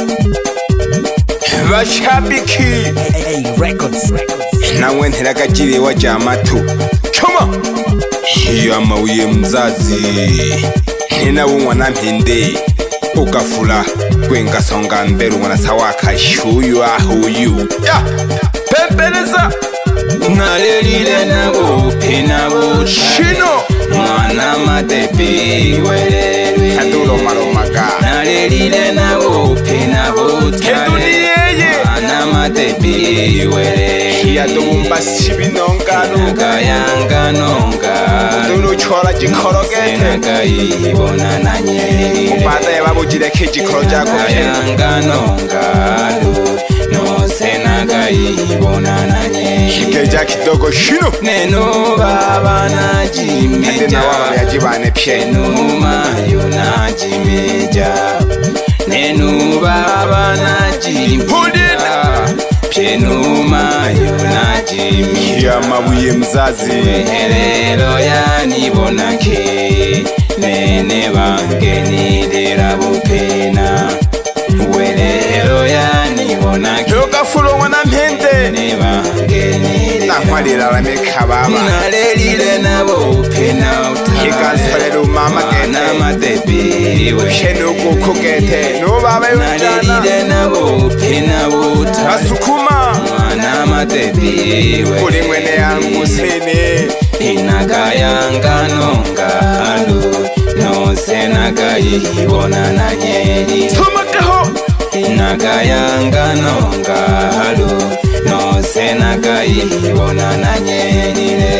Bashabiki Records nawe nteragagire wajamatu choma Myamwezi mzazi nina mwana mpinde ukafula kwenga songa mbere mwana Sawaka shuyu ahuyu ya pembeleza nalelile na Bhupena shino mwana Madebe welelwe kadulo maromaga nalelile na Bhupena mwana Madebe welelwe yadumba sibinongano kayanga nonga dunuchora jikorogete nakayibona nanye ubada yababugire kijikoro jako kayanga nonga no senagayibona nanye kikeja kidogo shino neno baba najimija na wao yajibane pye numa yunajimeja neno baba najimija Chenuma yunajimija Myamwezi mzazi helelo yanibonake nene bange nidera Bhupena welelo yanibonake Kafula wana mpende nene bange nidera nakwalira lameka baba nalelile na Bhupena kikasalelo mama gete Madebe wesheno kukugete no baba yujana nalelile na Bhupena asukuma mwana Madebe kuli mwene yangu sene inakayanga nonga halu no senagayibona nanye somakaho inakayanga nonga halu no senagayibona nanye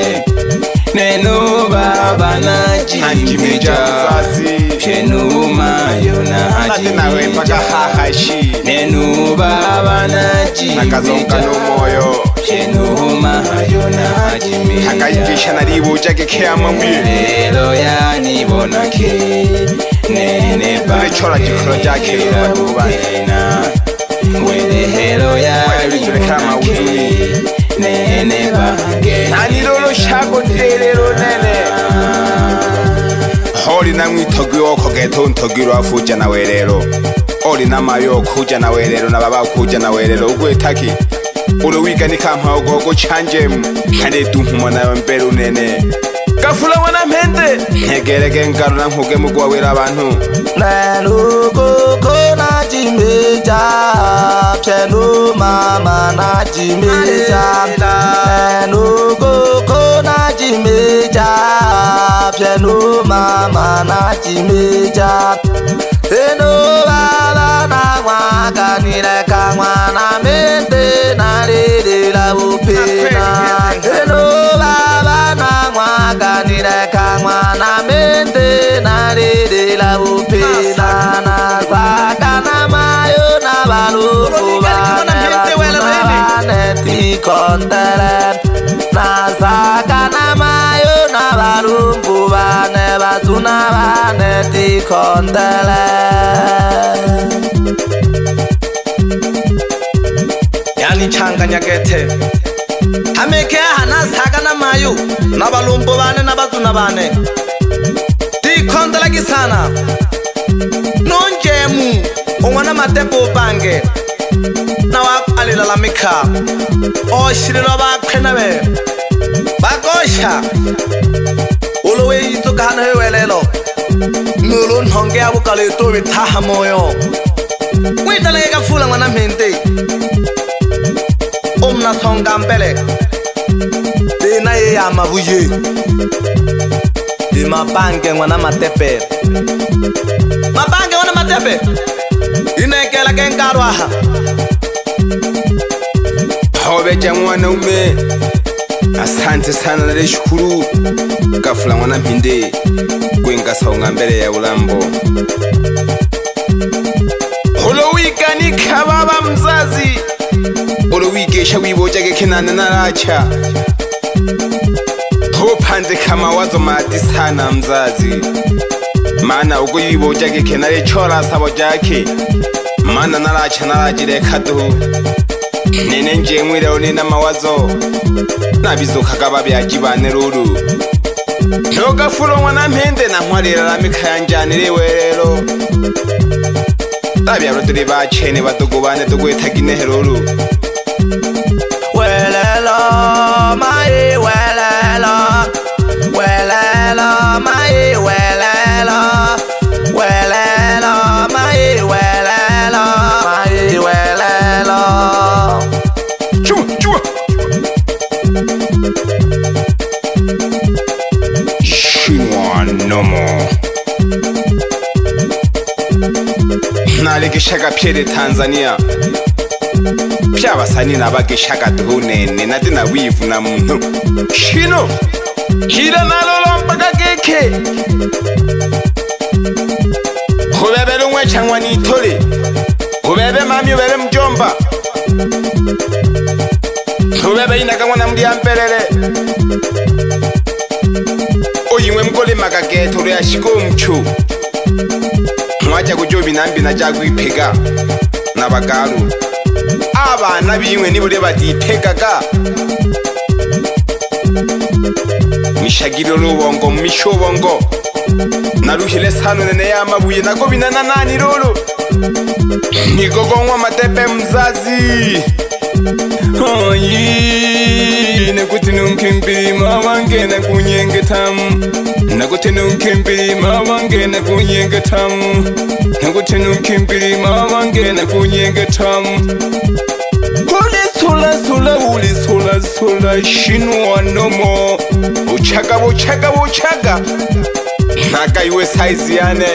neno baba najimija Chenuma yunajimija nenu baba najimija Chenuma yunajimija hakayikisha naribuja gekeyama mwelelo yanibonake nene baba jikoro jake Bhupena welelo yanibonake nene bange nanilolo shago ndelelo nene Oli na mwitogiro kogeto ntogiro afuja na welelo Oli na mayo kuja na welelo na baba kuja na welelo ugwetaki Ulo wiga ni kampa ogogo chanjem Hane duhuma na mbelu nene Kafula wana mpende Negerege ngaro na mhuge mugwa wera abantu Nenu koko na jimeja Penu mama na jimeja Nenu koko na jimeja Penu mama na jimeja Eno baba na mwaka nile Kang'wa na mente na lele la Bhupena Eno baba na mwaka nile Kang'wa na mente na lele la Bhupena na Sawaka na mayo na balungu bane tikondele na Sawaka na mayo na balungu bane batuna bane tikondele yani changanya gete hameke hana Sawaka na mayo na balungu bane na batuna bane tikondele kisana nonjemu omwana Madebe Mabhange na wakalila lamika oshirilo bakhena be bakosha ulowe yitoka hana hewelelo nulo nhonge abukale to bithaha moyo kwitale Kafula mwana mpende omna songa mbele dena ya mabuye di Mabhange mwana Madebe Mabhange mwana Madebe inekela kenkarwa Hobeja mwana ume asante sana na shukuru Kafula mwana mpinde kwenga songa mbele ya ulambo Ulowika ni kababa mzazi Ulowigesha wiboja gekenana na racha Hopande kama wazo madi sana mzazi Mana ugo yiboja gekenare chora sabo jake Mana naracha narajire kadu Nene nje mwire onina mawazo Nabizoka gababi ajibane ruru Kafula mwana mpende na mwalira lamika yanjanire welelo Tabia rotri ba chene batugubane tugwetagine heruru. Welelo mai welelo. Welelo mai welelo. Welelo mai welelo. Mai welelo. Chua. Shinwa nomo. Nalikishaka pye Tanzania. Pya basani nabakishaka tuhunene nati na wivu na muntu. Shino. Hira nalolo mpaka keke. Kubebe wecha wanitole. Kubebe mami ubebe mjomba. Kubebe inakang'wa Mnyamwezi. Oyimwe mkole makageto ule ashiko mchu. Mwaja kujobi nambi na jagu ipega Nabagaru Abana bimwe nibure batitegaga Mishagiro rubongo mishobongo Naruhile sano nene yamabuye nako binana nani rolo Nigogongwa Madebe mzazi Oyi Nakuti nunkimbiri Mabhange na kunyenge tamu Nakuti nunkimbiri Mabhange na kunyenge tamu Nakuti nunkimbiri Mabhange na kunyenge tamu Uli sula Shinwa nomo Uchaga Naka iwe size yane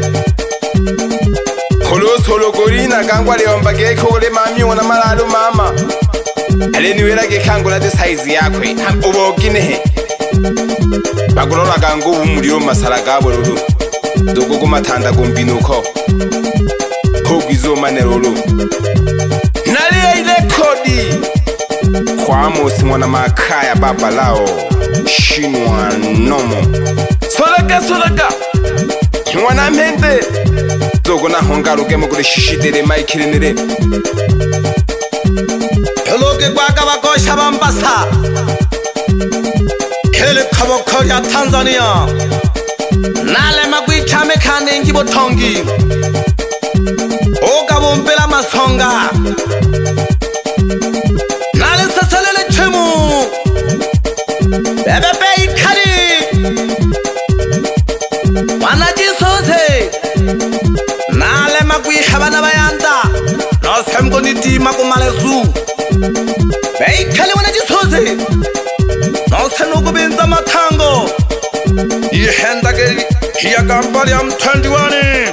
Solo gorina kangwa leomba geko ule mami Mwanamalonde mama Aleni wela gekango na de size yakwe Ubogine Bagulora gango umuriro masala gabo ruru Dogo kumatanda gumbinuko Kogwizo maneruru Nali rekodi Kwa mosi mwana makaya baba lao Shinwa nomo Solaka Mwana mente Dogo na hongaruke mukuri shishidere maikirinire Eloge kwaka bakosha bambasa Kele kaboko ya Tanzania Nale magwicha mekane ngibotongi Oga bombela masonga Nale sasalele chemu Bebebe ikari Wanajisoze Nale magwicha bana bayanda Nosemgo nitima kumalezu Beikali wanajisoze Nosenugu binza matango Ihenda geri Hiya gambali ya mtandiwani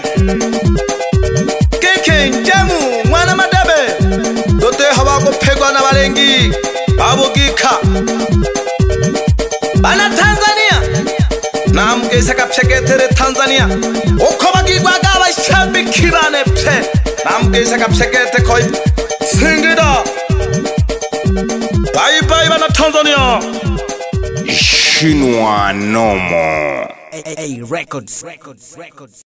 Keke njemu mwana Madebe Dote hawa kupegwa na balengi Abugika Bana Tanzania Namgesa kapseketere Tanzania Uko bagigwa gaba shabikirane pse Namgesa kapsekete koi Singida Bye bana Tanzania Shinwa nomo Records